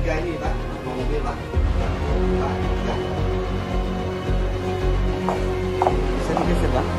tiga ini Pak, mau mobil Pak. Pak, ya. Bisa digeser Pak.